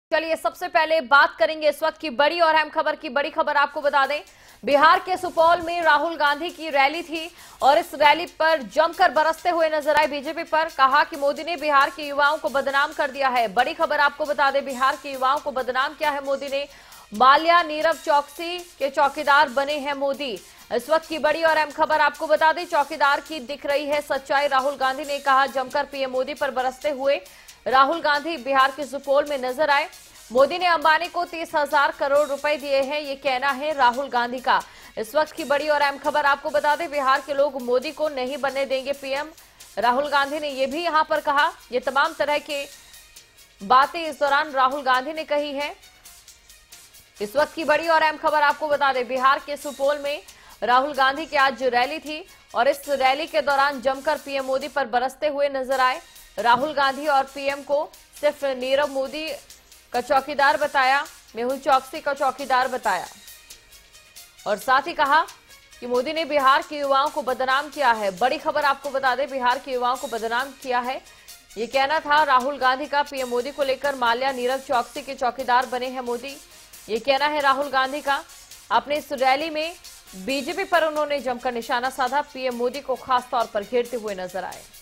चलिए सबसे पहले बात करेंगे इस वक्त की बड़ी और अहम खबर की। बड़ी खबर आपको बता दें, बिहार के सुपौल में राहुल गांधी की रैली थी और इस रैली पर जमकर बरसते हुए नजर आए बीजेपी पर। कहा कि मोदी ने बिहार के युवाओं को बदनाम कर दिया है। बड़ी खबर आपको बता दें, बिहार के युवाओं को बदनाम किया है मोदी ने। माल्या नीरव चौकसी के चौकीदार बने हैं मोदी। इस वक्त की बड़ी और अहम खबर आपको बता दें, चौकीदार की दिख रही है सच्चाई। राहुल गांधी ने कहा, जमकर पीएम मोदी पर बरसते हुए राहुल गांधी बिहार के सुपौल में नजर आए। मोदी ने अंबानी को 30,000 करोड़ रुपए दिए हैं, ये कहना है राहुल गांधी का। इस वक्त की बड़ी और अहम खबर आपको बता दें, बिहार के लोग मोदी को नहीं बनने देंगे पीएम। राहुल गांधी ने यह भी यहां पर कहा। ये तमाम तरह की बातें इस दौरान राहुल गांधी ने कही है। इस वक्त की बड़ी और अहम खबर आपको बता दें, बिहार के सुपौल में राहुल गांधी की आज रैली थी और इस रैली के दौरान जमकर पीएम मोदी पर बरसते हुए नजर आए। राहुल गांधी और पीएम को सिर्फ नीरव मोदी का चौकीदार बताया, मेहुल चौकसी का चौकीदार बताया और साथ ही कहा कि मोदी ने बिहार के युवाओं को बदनाम किया है। बड़ी खबर आपको बता दें, बिहार के युवाओं को बदनाम किया है, ये कहना था राहुल गांधी का। पीएम मोदी को लेकर माल्या नीरव चौकसी के चौकीदार बने हैं मोदी, ये कहना है राहुल गांधी का। अपने इस रैली में बीजेपी पर उन्होंने जमकर निशाना साधा। पीएम मोदी को खास तौर पर घेरते हुए नजर आए।